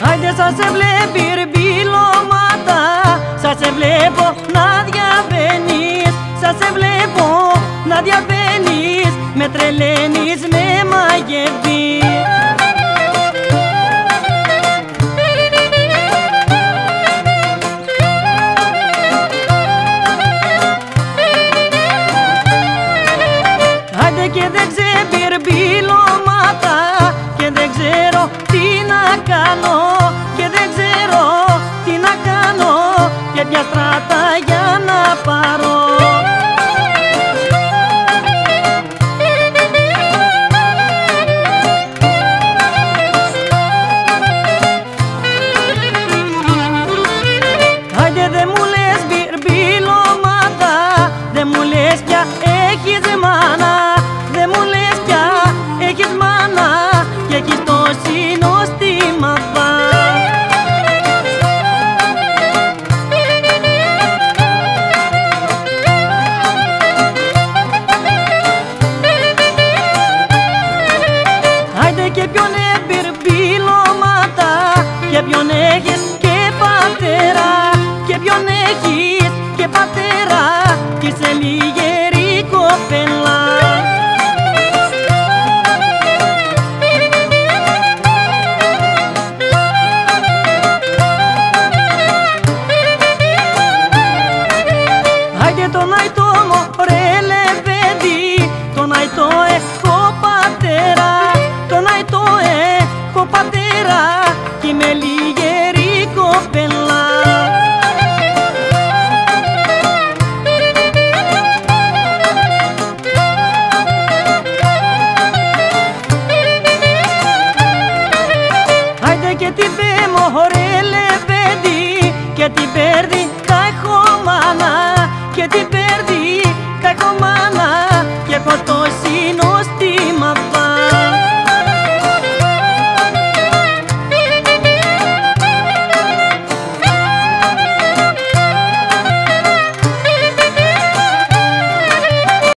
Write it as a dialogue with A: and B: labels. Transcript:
A: Haide să se βλέπει ρμπιλώματα, să se βλέπω να διαβαίνεις, să se βλέπω να διαβαίνεις, με τρελαίνεις, με μαγεύεις. Haide και δεν ξεμπιρμπιλώματα και δεν ξέρω τι να κάνω, και δεν ξέρω τι να κάνω, και ποια στράτα για να πάρω. Άιντε δε μου λες μπιρμπιλώματα, δε μου λες πια έχεις μάνα, δε μου λες πια έχεις μάνα και έχεις το συνοστήμα πά. Άιντε και ποιον μπιρμπιλώματα, και ποιον έχεις και πατέρα, και ποιον έχεις και πατέρα, κι είσαι λιγερή κοπέλα. Άιντε τον αϊτό μωρέ λεβέντη, τον αϊτό έχω πατέρα, τον αϊτό έχω πατέρα, κι είμαι λιγερή κοπέλα. Άιντε και την πέ μωρέ λεβέντη, και την πέρδι θα έχω μάνα,